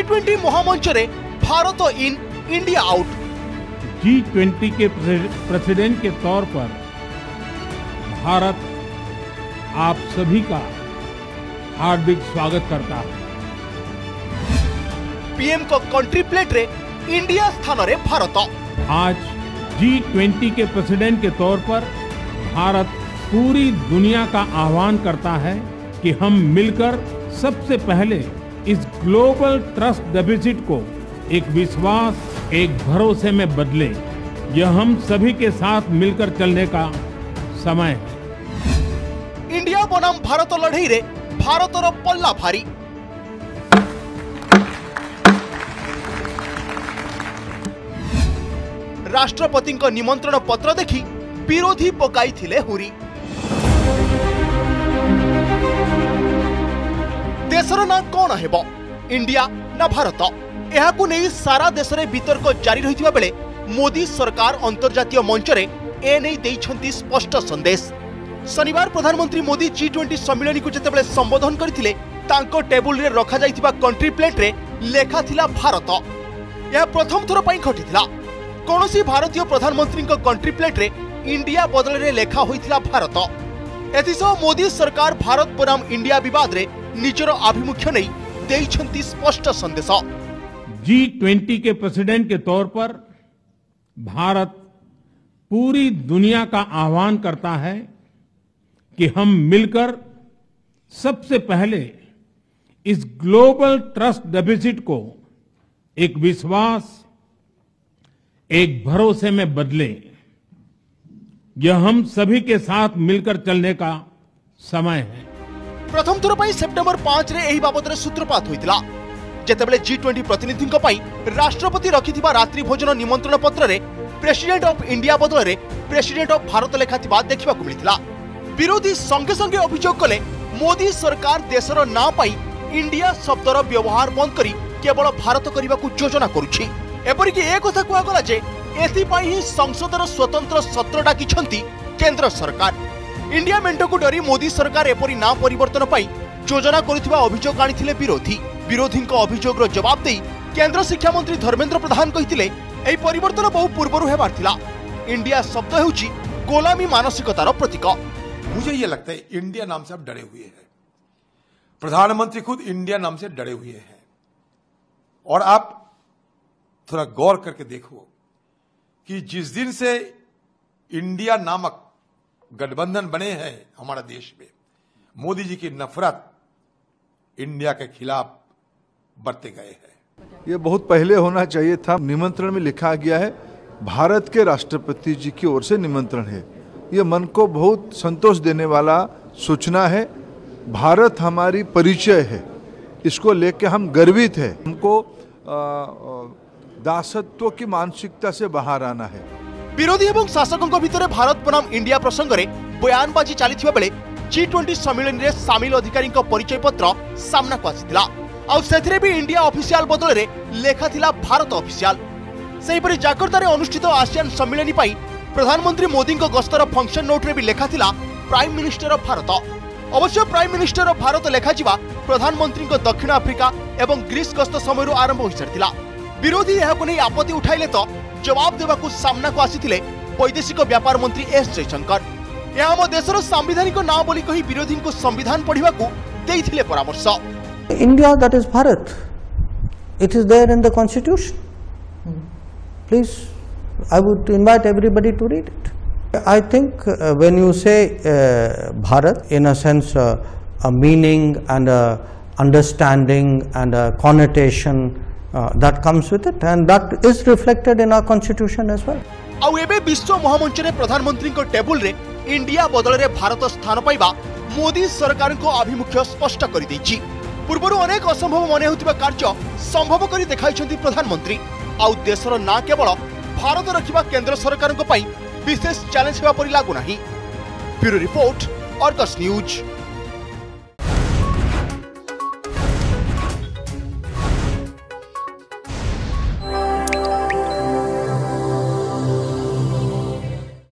G20 महामंच रे Bharat in India out. G20 के president के तौर पर भारत आप सभी का हार्दिक स्वागत करता है। पीएम को कंट्री प्लेट रे इंडिया स्थान रे भारत। आज G20 के प्रेसिडेंट के तौर पर भारत पूरी दुनिया का आह्वान करता है कि हम मिलकर सबसे पहले इस ग्लोबल ट्रस्ट डेफिसिट को एक विश्वास, एक भरोसे में बदलें। यह हम सभी के साथ मिलकर चलने का समय है। इंडिया बनाम भारत लड़ाई रे भारतर पल्ला भारी। राष्ट्रपति निमंत्रण पत्र देखि विरोधी पकाई थिले हुरी। देशर ना कौन हेबो, इंडिया ना भारत? एहाकु नहीं सारा देश में वितर्क जारी रहिथिबा बेले मोदी सरकार अंतर्जातीय मंच रे ए नहीं देइछंती स्पष्ट संदेश। शनिवार प्रधानमंत्री मोदी G20 सम्मेलन को जेतेबेले संबोधन करथिले तांको टेबुल रे रखा जाइथिबा कंट्री प्लेट रे लेखा थिला भारत। यह प्रथम थर पई घटिथिला। कौनसी भारतीय प्रधानमंत्री कंट्री प्लेट रे इंडिया बदल रे लेखा होइथिला भारत। एथिसो मोदी सरकार भारत बनाम इंडिया विवाद रे निजर आभिमुख्य नहीं देइछंती स्पष्ट संदेश। G20 के प्रेसिडेंट के तौर पर भारत पूरी दुनिया का आह्वान करता है कि हम मिलकर सबसे पहले इस ग्लोबल ट्रस्ट डेफिसिट को एक विश्वास, एक भरोसे में बदलें। यह हम सभी के साथ मिलकर चलने का समय है। प्रथम थर पई सेप्टेम्बर 5 रे एही बाबत रे सूत्रपात होइतिला। जेतेबेले G20 प्रतिनिधिंक पई राष्ट्रपति रखिथिबा रात्रि भोजन निमंत्रण पत्र रे प्रेसिडेंट ऑफ इंडिया बदल रे प्रेसिडेंट ऑफ भारत लेखाथिबा देखिबा को मिलिथिला। विरोधी संगे संगे अभियोग कले मोदी सरकार देशर ना पाई इंडिया शब्दर व्यवहार बंद करी केवल भारत करने को योजना करुछि। एपरिक एक कथा कहगला जे एथिपाई ही संसदर स्वतंत्र सत्र डाकिछंती केंद्र सरकार। इंडिया मेंट को डरी मोदी सरकार एपरि ना परिवर्तन पाई योजना करुथिबा अभियोग आनिथिले विरोधी। विरोधींक अभियोगर जवाब दे केंद्र शिक्षा मंत्री धर्मेंद्र प्रधान कहिथिले एही परिवर्तन बहु पूर्वरु हेबार थिला। इंडिया शब्द हेउची गोलामी मानसिकतार प्रतीक। मुझे ये लगता है इंडिया नाम से आप डरे हुए हैं। प्रधानमंत्री खुद इंडिया नाम से डरे हुए हैं। और आप थोड़ा गौर करके देखो कि जिस दिन से इंडिया नामक गठबंधन बने हैं हमारा देश में, मोदी जी की नफरत इंडिया के खिलाफ बढ़ते गए हैं। ये बहुत पहले होना चाहिए था। निमंत्रण में लिखा गया है भारत के राष्ट्रपति जी की ओर से निमंत्रण है। ये मन को बहुत संतोष देने वाला सूचना है। भारत हमारी परिचय है, इसको लेकर हम गर्वित हैं। हमको दासत्व की मानसिकता से बाहर आना है। विरोधी एवं शासकों भितर भारत बनाम इंडिया प्रसंग रे बयानबाजी चली बेले G20 सम्मेलन रे सामिल अधिकारी परिचय पत्र सामना को आसिथिला। आउ सेथिरे भी इंडिया ऑफिशियल बदल रे लेखा थिला भारत ऑफिशियल। सेहिपरि जाकर्ता रे अनुष्ठित आसियान सम्मेलन पाई प्रधानमंत्री मोदी गस्तर फंक्शन नोट रे भी लेखा थिला प्राइम मिनिस्टर ऑफ भारत। अवश्य प्राइम मिनिस्टर ऑफ भारत लेखा जिबा प्रधानमंत्री दक्षिण आफ्रिका एवं ग्रीस गस्त समय आरंभ हो सारिथिला। विरोधी एहाको नै आपत्ति उठाइले तो जवाब देवाकू सामना को आसिथिले वैदेशिक व्यापार मंत्री एस जयशंकर। यह हम देशर संवैधानिक ना बोली कही विरोधी को संविधान पढ़िबाकू देइथिले परामर्श। India, that is Bharat. It is there in the constitution. Please, I would invite everybody to read it. I think when you say Bharat, in a sense, a meaning and a understanding and a connotation that comes with it, and that is reflected in our constitution as well. आउ एबे विश्व महामंच रे प्रधानमंत्री को table रे India बदल रे भारत स्थान पाइबा मोदी सरकार को आभिमुख्य स्पष्ट कर दैछि। पूर्वरु अनेक असंभव मन होतिबा कार्य संभव करी देखाइछंती प्रधानमंत्री। आउ देशर ना केवल भारत रखिबा केंद्र सरकार को पई विशेष चैलेंज हेबा परि लागु नाही। Bureau report, Argus news.